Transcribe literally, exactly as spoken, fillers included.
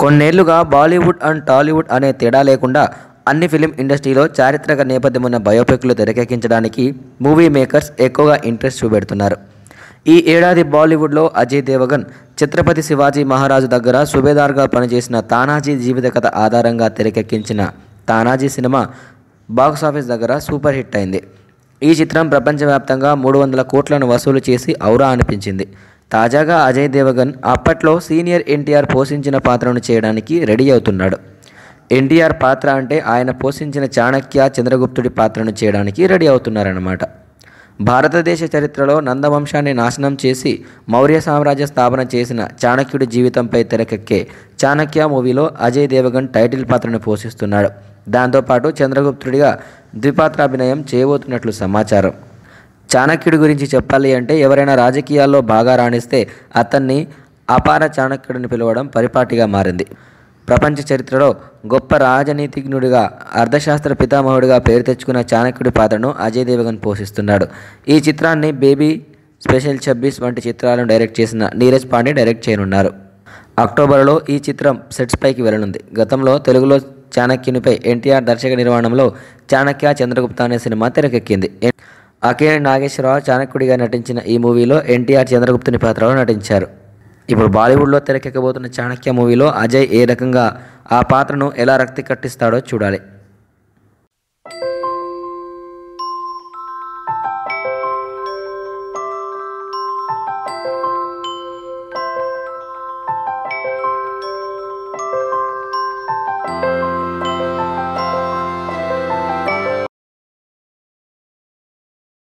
కొన్నేళ్లుగా బాలీవుడ్ అండ్ టాలీవుడ్ అనే తేడా లేకుండా అన్ని ఫిలిం ఇండస్ట్రీలో చారిత్రక నేపథ్యమున్న బయోపిక్లు తెరకెక్కించడానికి మూవీ మేకర్స్ ఎక్కువగా ఇంట్రెస్ట్ చూపెడుతున్నారు. ఈ ఏడాది బాలీవుడ్లో అజయ్ దేవగన్ ఛత్రపతి శివాజీ మహారాజు దగ్గర సుబేదార్గా పనిచేసిన తానాజీ జీవిత కథ ఆధారంగా తెరకెక్కించిన తానాజీ సినిమా బాక్సాఫీస్ దగ్గర సూపర్ హిట్ అయింది. ఈ చిత్రం ప్రపంచవ్యాప్తంగా మూడు వందల కోట్లను వసూలు చేసి ఔరా అనిపించింది. తాజాగా అజయ్ దేవగన్ అప్పట్లో సీనియర్ ఎన్టీఆర్ పోషించిన పాత్రను చేయడానికి రెడీ అవుతున్నాడు. ఎన్టీఆర్ పాత్ర అంటే ఆయన పోషించిన చాణక్య చంద్రగుప్తుడి పాత్రను చేయడానికి రెడీ అవుతున్నారన్నమాట. భారతదేశ చరిత్రలో నందవంశాన్ని నాశనం చేసి మౌర్య సామ్రాజ్య స్థాపన చేసిన చాణక్యుడి జీవితంపై తెరకెక్కే చాణక్య మూవీలో అజయ్ దేవగన్ టైటిల్ పాత్రను పోషిస్తున్నాడు. దాంతోపాటు చంద్రగుప్తుడిగా ద్విపాత్రాభినయం చేయబోతున్నట్లు సమాచారం. చాణక్యుడి గురించి చెప్పాలి అంటే ఎవరైనా రాజకీయాల్లో బాగా రాణిస్తే అతన్ని అపార చాణక్యుడిని పిలవడం పరిపాటిగా మారింది. ప్రపంచ చరిత్రలో గొప్ప రాజనీతిజ్ఞుడిగా అర్థశాస్త్ర పితామహుడిగా పేరు తెచ్చుకున్న చాణక్యుడి పాత్రను అజయ్ దేవగన్ పోషిస్తున్నాడు. ఈ చిత్రాన్ని బేబీ, స్పెషల్ ఛబ్బీస్ వంటి చిత్రాలను డైరెక్ట్ చేసిన నీరజ్ పాండే డైరెక్ట్ చేయనున్నారు. అక్టోబర్లో ఈ చిత్రం సెట్స్ పైకి వెళ్ళనుంది. గతంలో తెలుగులో చాణక్యునిపై ఎన్టీఆర్ దర్శక నిర్మాణంలో చాణక్య చంద్రగుప్త అనే సినిమా తెరకెక్కింది. అక్కినేని నాగేశ్వరరావు చాణక్యుడిగా నటించిన ఈ మూవీలో ఎన్టీఆర్ చంద్రగుప్తుని పాత్రలో నటించారు. ఇప్పుడు బాలీవుడ్లో తెరకెక్కబోతున్న చాణక్య మూవీలో అజయ్ ఏ రకంగా ఆ పాత్రను ఎలా రక్తి కట్టిస్తాడో చూడాలి.